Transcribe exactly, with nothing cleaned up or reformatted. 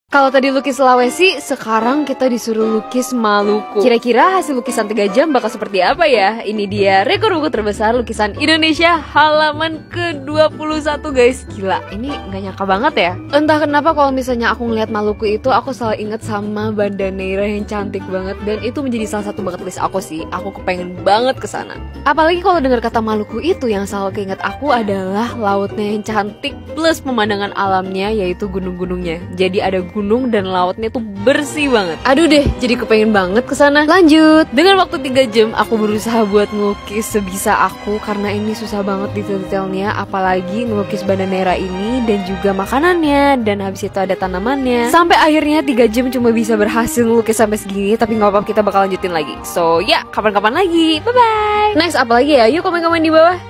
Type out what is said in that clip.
Kalau tadi lukis Sulawesi, sekarang kita disuruh lukis Maluku. Kira-kira hasil lukisan tiga jam bakal seperti apa ya? Ini dia rekor buku terbesar lukisan Indonesia halaman ke dua puluh satu guys. Gila, ini gak nyangka banget ya. Entah kenapa kalau misalnya aku ngeliat Maluku itu, aku selalu inget sama Banda Neira yang cantik banget. Dan itu menjadi salah satu bucket list aku sih. Aku kepengen banget ke sana. Apalagi kalau dengar kata Maluku itu, yang selalu keinget aku adalah lautnya yang cantik plus pemandangan alamnya, yaitu gunung-gunungnya. Jadi ada gunung gunung dan lautnya tuh bersih banget. Aduh deh, jadi kepengen banget ke sana. Lanjut. Dengan waktu tiga jam aku berusaha buat ngelukis sebisa aku karena ini susah banget detail-detailnya, apalagi ngelukis Banda Neira ini dan juga makanannya dan habis itu ada tanamannya. Sampai akhirnya tiga jam cuma bisa berhasil ngelukis sampai segini, tapi nggak apa-apa, kita bakal lanjutin lagi. So, ya, kapan-kapan lagi. Bye bye. Next apa lagi ya? Yuk komen-komen di bawah.